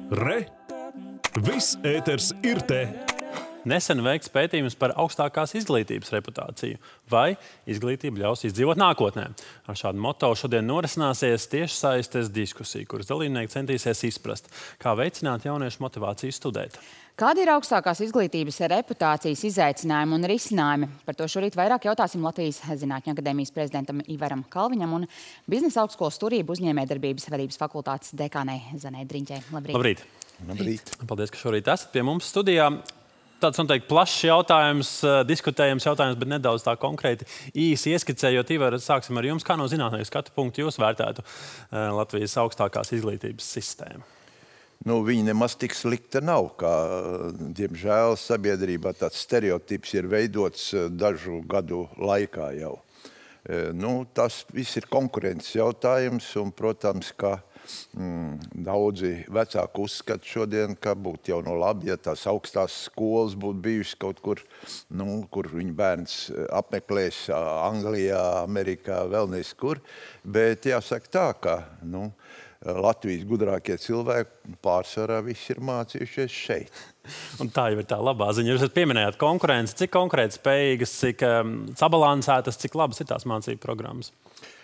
Re! Viss ēters ir te! Nesen veikts pētījums par augstākās izglītības reputāciju. Vai izglītība ļaus izdzīvot nākotnē? Ar šādu moto šodien norisināsies tiešsaistes diskusija, kuras dalībnieki centīsies izprast, kā veicināt jauniešu motivāciju studēt. Kādi ir augstākās izglītības reputācijas izaicinājumi un risinājumi? Par to šorīt vairāk jautāsim Latvijas Zinātņu akadēmijas prezidentam Ivaram Kalviņam un Biznesa augstskolas turību uzņēmējdarbības vadības fakultātes dekānei Zanei Driņķei. Labrīt! Labrīt! Labrīt! Paldies, ka šorīt esat pie mums studijā. Tāds noteikti plašs jautājums, diskutējams jautājums, bet nedaudz tā konkrēti īsi ieskicējot. Ivar, sāksim ar jums. Kā no zinātnieka skatu punktu jūs vērtētu Latvijas augstākās izglītības sistēmu? Viņa nemaz tik slikta nav, kā, diemžēl, sabiedrībā tāds stereotips ir veidots dažu gadu laikā jau. Tas viss ir konkurences jautājums un, protams, ka daudzi vecāki uzskata šodien, ka būtu jau no labi, ja tās augstās skolas būtu bijušas kaut kur, kur viņa bērns apmeklēs Anglijā, Amerikā, vēl neskur. Bet jāsaka tā, ka Latvijas gudrākie cilvēki pārsvarā visi ir mācījušies šeit. Un tā jau ir tā labā ziņa. Jūs pieminējāt konkurenci. Cik konkrēti spējīgas, cik sabalansētas, cik labas ir tās mācību programmas?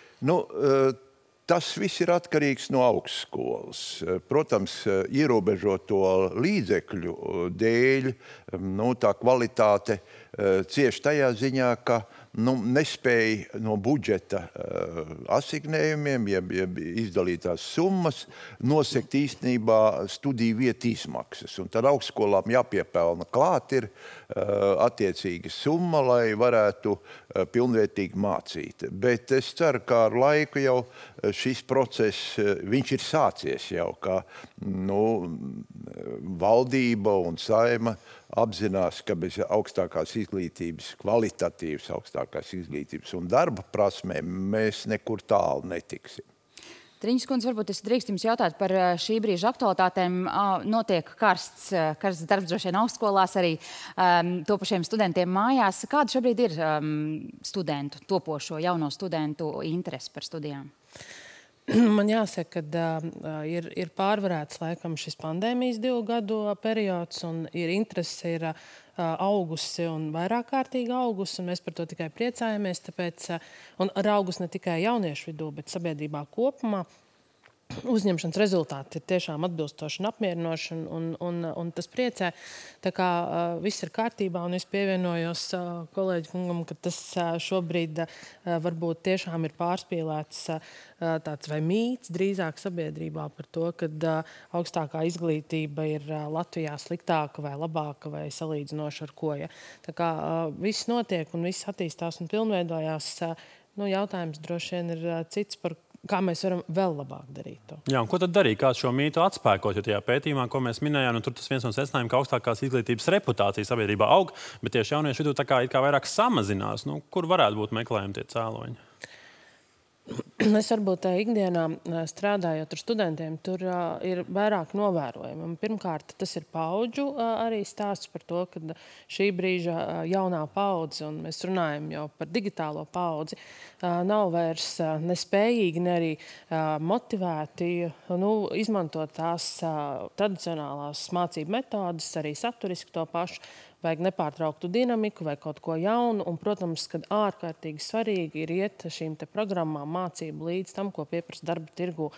Tas viss ir atkarīgs no augstskolas. Protams, ierobežoto līdzekļu dēļ tā kvalitāte cieši tajā ziņā, ka nespēja no budžeta asignējumiem, jeb izdalītās summas, nosekt īstenībā studiju vietu izmaksas. Un tad augstskolām jāpiepelna klāt ir attiecīga summa, lai varētu pilnvērtīgi mācīt. Bet es ceru, ka ar laiku jau šis process, viņš ir sācies jau, ka valdība un Saeima apzinās, ka bez augstākās izglītības, kvalitatīvas augstākās izglītības un darba prasmēm mēs nekur tālu netiksim. Driņķis kundze, varbūt es drīkst jums jautāt par šī brīža aktualitātēm. Notiek karsts darbs droši vien augstskolās, arī topošiem studentiem mājās. Kāda šobrīd ir studentu, topošo jauno studentu interesi par studijām? Man jāsaka, ka ir pārvarēts laikam šis pandēmijas 2 gadu periods un interese ir augusi un vairāk kārtīgi augusi, un mēs par to tikai priecājamies, tāpēc, un ar augus ne tikai jauniešu vidū, bet sabiedrībā kopumā. Uzņemšanas rezultāti ir tiešām atbilstoši un apmierinoši, un tas priecē. Tā kā viss ir kārtībā, un es pievienojos kolēģi kungam, ka tas šobrīd varbūt tiešām ir pārspīlēts tāds vai mīts drīzāk sabiedrībā par to, ka augstākā izglītība ir Latvijā sliktāka vai labāka vai salīdzinoša ar ko. Ja? Tā kā viss notiek un viss attīstās un pilnveidojās, jautājums droši vien ir cits par kā mēs varam vēl labāk darīt to. Jā, un ko tad darīt? Kā šo mītu atspēkot? Jo tajā pētījumā, ko mēs minējām, tur tas viens no secinājumiem, ka augstākās izglītības reputācija sabiedrībā aug, bet tieši jauniešu vidū tā kā vairāk samazinās. Kur varētu būt meklējumi tie cēloņi? Es varbūt ikdienā strādājot ar studentiem, tur ir vairāk novērojumi. Pirmkārt, tas ir paudžu arī stāsts par to, ka šī brīža jaunā paudze, un mēs runājam jau par digitālo paudzi, nav vairs nespējīgi, ne arī motivēti izmantot tās tradicionālās mācību metodas, arī saturiski to pašu. Vajag nepārtrauktu dinamiku vai kaut ko jaunu, un, protams, kad ārkārtīgi svarīgi ir iet šīm te programmām mācību līdz tam, ko pieprasa darba tirgu,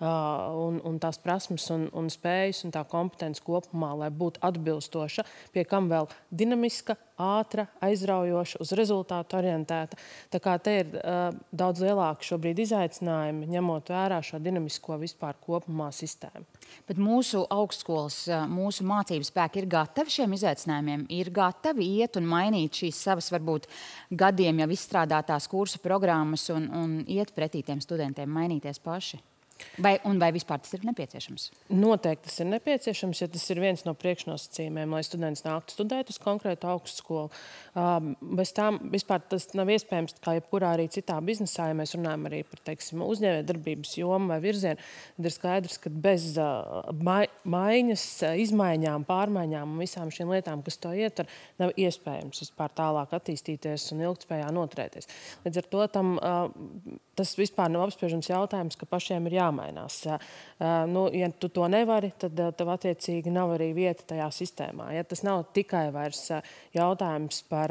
un tās prasmes un spējas un tā kompetence kopumā, lai būtu atbilstoša, pie kam vēl dinamiska, ātra, aizraujoša, uz rezultātu orientēta. Tā kā te ir daudz lielāki šobrīd izaicinājumi, ņemot vērā šo dinamisko vispār kopumā sistēmu. Bet mūsu augstskolas, mūsu mācību spēki ir gatavi šiem izaicinājumiem? Ir gatavi iet un mainīt šīs savas, varbūt, gadiem jau izstrādātās kursu programmas un iet pretī tiem studentiem, mainīties paši? Vai vispār tas ir nepieciešams? Noteikti tas ir nepieciešams, ja tas ir viens no priekšnosacījumiem, lai students nāktu studēt uz konkrētu augstskolu. Bez tām vispār tas nav iespējams, kā jebkurā arī citā biznesā, ja mēs runājam arī par, uzņēmējdarbības jomu vai virzienu, tad ir skaidrs, ka bez maiņas, izmaiņām, pārmaiņām un visām šīm lietām, kas to ietver, nav iespējams vispār tālāk attīstīties un ilgtspējā noturēties. Līdz ar to tas vispār nav apspriežams jautājums, ka pašiem ir jāmainās. Ja tu to nevari, tad tev attiecīgi nav arī vieta tajā sistēmā. Ja? Tas nav tikai vairs jautājums par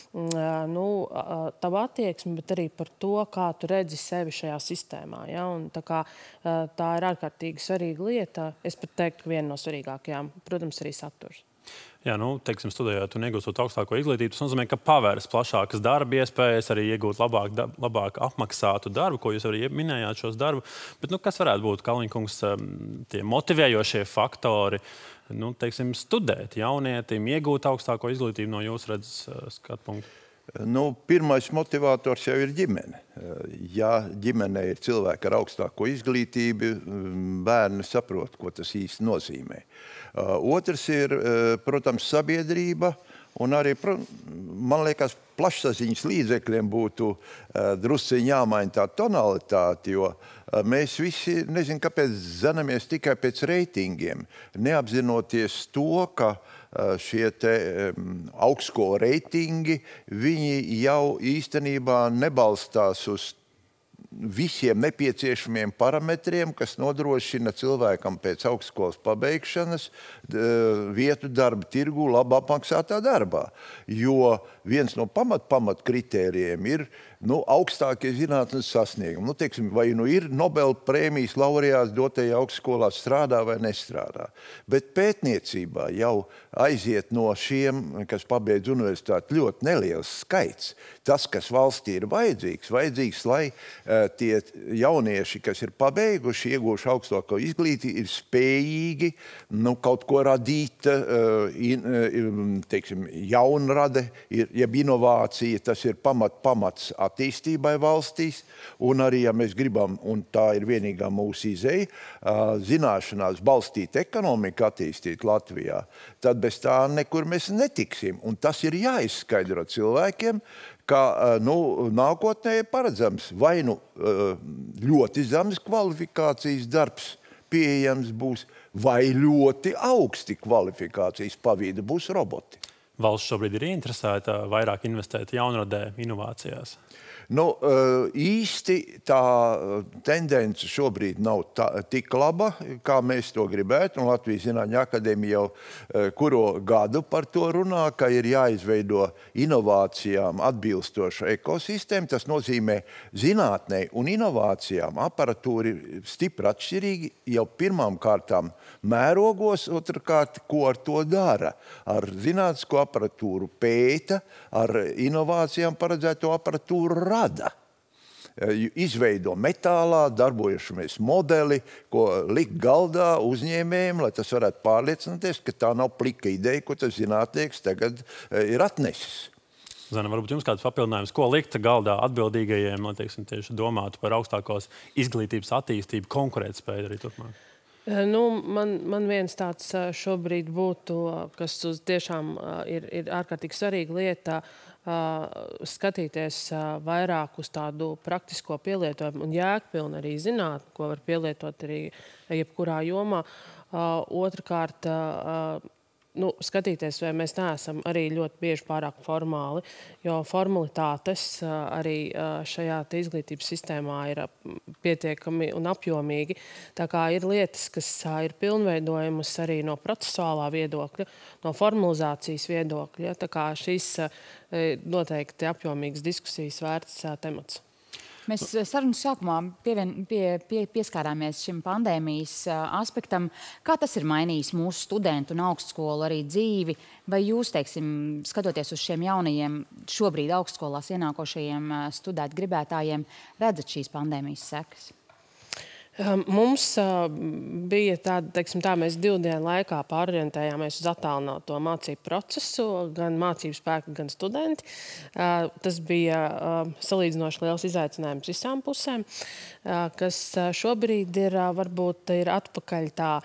tavu attieksmi, bet arī par to, kā tu redzi sevi šajā sistēmā. Ja? Un tā ir ārkārtīgi svarīga lieta. Es pat teiktu, ka viena no svarīgākajām, protams, arī saturs. Jā, teiksim, studējot un iegūstot augstāko izglītību, tas nozīmē, ka pavērs plašākas darba iespējas, arī iegūt labāk apmaksātu darbu, ko jūs arī minējāt šos darbu. Bet kas varētu būt, Kalniņkungs, tie motivējošie faktori, teiksim, studēt jaunietim, iegūt augstāko izglītību no jūsu redzes skatu punktu? Pirmais motivators jau ir ģimene. Ja ģimenē ir cilvēki ar augstāko izglītību, bērni saprot, ko tas īsti nozīmē. Otrs ir, protams, sabiedrība, un arī, man liekas, plašsaziņas līdzekļiem būtu drusciņi jāmaina tā tonalitāte, jo mēs visi, nezinu, kāpēc zanamies tikai pēc reitingiem, neapzinoties to, ka šie te augstskolu reitingi, viņi jau īstenībā nebalstās uz visiem nepieciešamiem parametriem, kas nodrošina cilvēkam pēc augstskolas pabeigšanas vietu darba tirgu labi apmaksātā darbā. Jo viens no pamat kritērijiem ir augstākie zinātnes sasniegumi. Teiksim, vai ir Nobela prēmijas laureāts dotajā augstskolā strādā vai nestrādā. Bet pētniecībā jau aiziet no šiem, kas pabeidz universitāti, ļoti neliels skaits. Tas, kas valstī ir vajadzīgs, lai tie jaunieši, kas ir pabeiguši, ieguvuši augstāko izglītību, ir spējīgi kaut ko radīt, teiksim, jaunrade, jeb inovācija, tas ir pamats attīstībai valstīs, un arī, ja mēs gribam, un tā ir vienīgā mūsu izeja, zināšanās balstīt ekonomiku attīstīt Latvijā, tad bez tā nekur mēs netiksim. Un tas ir jāizskaidro cilvēkiem, ka nākotnē ir paredzams vai ļoti zemes kvalifikācijas darbs pieejams būs, vai ļoti augsti kvalifikācijas pavīda būs roboti. Valsts šobrīd ir ieinteresēta vairāk investēt jaunradē inovācijās? Īsti tā tendence šobrīd nav tik laba, kā mēs to gribētu. Un Latvijas Zinātņu akadēmija jau kuro gadu par to runā, ka ir jāizveido inovācijām atbilstoša ekosistēma. Tas nozīmē zinātnei un inovācijām aparatūri stipri atšķirīgi jau pirmām kārtām mērogos, otrkārt, ko ar to dara. Ar zinātnisko aparatūru pēta, ar inovācijām paredzēto aparatūru rada. Izveido metālā darbojušamies modeli, ko likt galdā uzņēmējiem, lai tas varētu pārliecināties, ka tā nav plika ideja, ko tas zinātnieks tagad ir atnesis. Zana, varbūt jums kāds papildinājums, ko likt galdā atbildīgajiem, lai, teiksim, tieši domātu par augstākos izglītības attīstību, konkurētspēju arī turpmāk? Man viens tāds šobrīd būtu, kas tiešām ir ārkārtīgi svarīga lieta, skatīties vairāk uz tādu praktisko pielietojumu un jēgpilnu arī zinātni, ko var pielietot arī jebkurā jomā. Otrkārt, skatīties, vai mēs neesam arī ļoti bieži pārāk formāli, jo formalitātes arī šajā izglītības sistēmā ir pietiekami un apjomīgi. Tā kā ir lietas, kas ir pilnveidojamas arī no procesuālā viedokļa, no formalizācijas viedokļa. Tā kā šis noteikti apjomīgas diskusijas vērts temats. Mēs sarunas sākumā pieskārāmies šim pandēmijas aspektam. Kā tas ir mainījis mūsu studentu un augstskolu arī dzīvi? Vai jūs, teiksim, skatoties uz šiem jaunajiem, šobrīd augstskolās ienākošajiem studēt gribētājiem, redzat šīs pandēmijas sekas? Mums bija tāda, teiksim tā, mēs 2 dienu laikā pārorientējāmies uz attālināto mācību procesu, gan mācību spēki, gan studenti. Tas bija salīdzinoši liels izaicinājums visām pusēm, kas šobrīd varbūt ir atpakaļ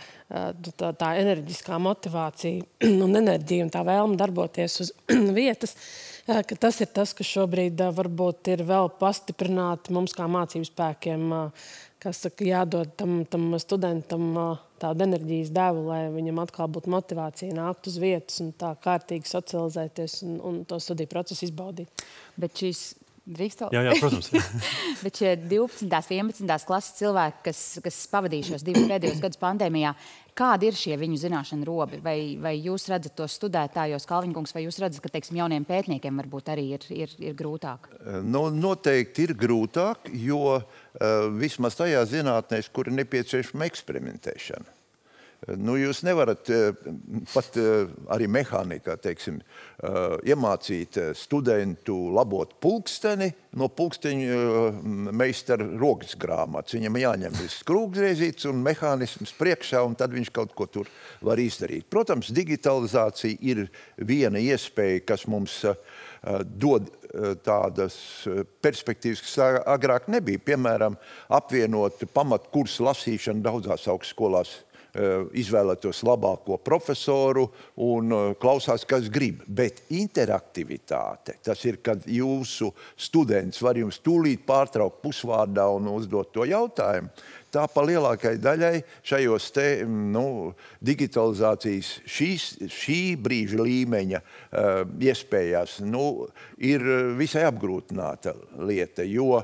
tā enerģiskā motivācija un enerģija un tā vēlme darboties uz vietas. Ka tas ir tas, kas šobrīd varbūt ir vēl pastiprināti mums kā mācību spēkiem, kas saka, jādod tam studentam tādu enerģijas devu, lai viņam atkal būtu motivācija nākt uz vietas un tā kārtīgi socializēties un to studiju procesu izbaudīt. Bet šīs Drīkst to? Jā, protams. Bet šie 12. 11. klases cilvēki, kas pavadīja šos 2 pēdējos gadus pandēmijā, kādi ir šie viņu zināšanu robi? Vai jūs redzat to studētājos, Kalviņkungs, vai jūs redzat, ka, teiksim, jauniem pētniekiem varbūt arī ir grūtāk? Nu, noteikti ir grūtāk, jo vismaz tajā zinātnēs, kur ir nepieciešama eksperimentēšana. Nu, jūs nevarat pat arī mehānikā, teiksim, iemācīt studentu labot pulksteni no pulksteņu meistara rokas grāmatas. Viņam jāņem viss krūggriezīts un mehānisms priekšā, un tad viņš kaut ko tur var izdarīt. Protams, digitalizācija ir viena iespēja, kas mums dod tādas perspektīvas, kas agrāk nebija. Piemēram, apvienot pamatkursu lasīšanu daudzās augstskolās, izvēlētos labāko profesoru un klausās, kas grib. Bet interaktivitāte, tas ir, kad jūsu students var jums tūlīt pārtraukt pusvārdā un uzdot to jautājumu. Tā pa lielākai daļai šajos te, digitalizācijas šī brīža līmeņa iespējās, ir visai apgrūtināta lieta, jo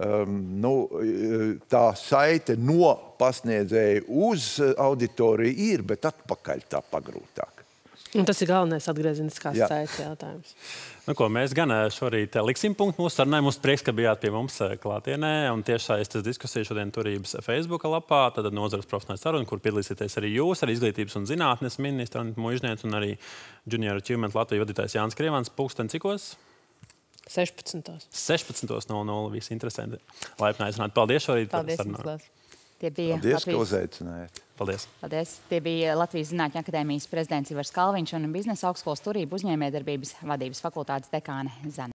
tā saite no pasniedzēja uz auditoriju ir, bet atpakaļ tā pagrūtāk. Un tas ir galvenais atgriezeniskās saites jautājums. Mēs gan šorīt liksim punktu mūsu sarunai. Mums prieks, ka bijāt pie mums klātienē. Un tiešsaistes diskusija šodien Turības Facebooka lapā. Tad nozares profesionāla saruna, kur piedalīsieties arī jūs, arī izglītības un zinātnes ministra Anita Muižniece un arī Junior Achievement Latvijas vadītājs Jānis Krievans. Pulksten cikos? 16. 16:00. Visi interesanti. Laipni aicināti. Paldies šorīt. Paldies, Miklās. Paldies, ka uzaicinājāt. Paldies. Paldies. Tie bija Latvijas Zinātņu akadēmijas prezidents Ivars Kalviņš un Biznesa augstskolas Turība uzņēmējdarbības vadības fakultātes dekāne Zane.